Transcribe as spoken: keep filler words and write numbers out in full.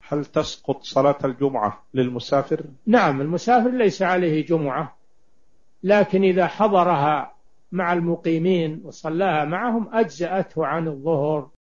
هل تسقط صلاة الجمعة للمسافر؟ نعم، المسافر ليس عليه جمعة، لكن إذا حضرها مع المقيمين وصلاها معهم أجزأته عن الظهر.